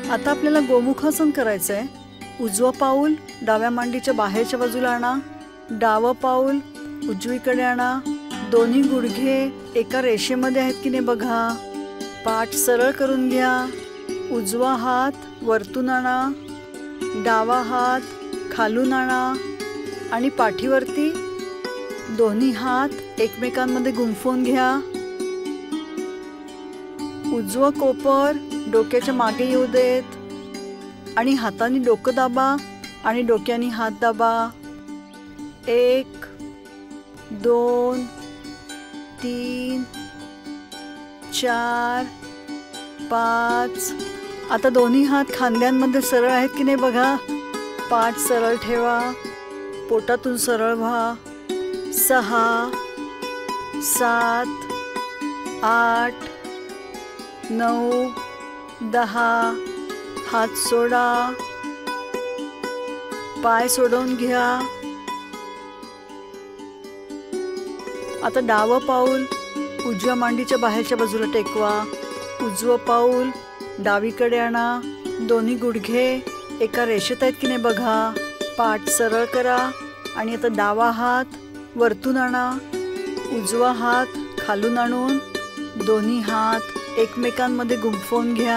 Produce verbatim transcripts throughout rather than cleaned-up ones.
आता आपल्याला गोमुखासन करायचंय। उजवा पाऊल डाव्या मांडीच्या बाहेरच्या बाजूला आणा, डावा पाऊल उजवीकडे आणा, दोन्ही गुडघे एका रेषेमध्ये आहेत की नाही बघा, पाठ सरळ करून घ्या, उजवा हात वरतून आणा, डावा हात खालून आणा आणि पाठीवरती दोन्ही हात एकमेकांमध्ये गुंफवून घ्या। उजवा कोपर डोक्याच्या मागे येऊ देत आणि हाताने डोकं दाबा आणि डोक्याने हात दाबा। एक दोन तीन चार पाच। आता दोन्ही हात खांद्यांमध्ये सरळ आहेत की नाही बघा, पाठ सरळ ठेवा, पोटातून सरळ व्हा। सहा सात आठ नऊ दहा, हात सोडा, पाय सोडवून घ्या। आता डावं पाऊल उजव्या मांडीच्या बाहेरच्या बाजूला टेकवा, उजवं पाऊल डावीकडे आणा, दोन्ही गुडघे एका रेषेत आहेत की नाही बघा, पाठ सरळ करा आणि आता डावा हात वरतून आणा, उजवा हात खालून आणून दोन्ही हात एकमेकांमध्ये गुंफवून घ्या।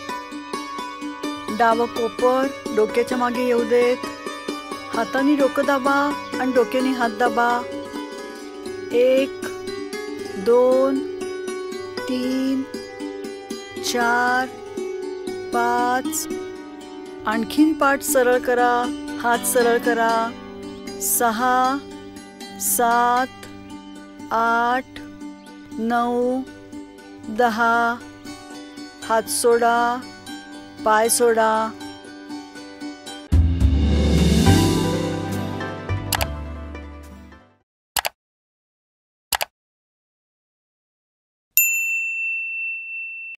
डावं कोपर डोक्याच्या मागे येऊ देत, हाताने डोकं दाबा आणि डोक्याने हात दाबा। एक दोन तीन चार पाच, आणखीन पाठ सरळ करा, हात सरळ करा। सहा सात आठ नऊ दहा, हात सोडा, पाय सोडा।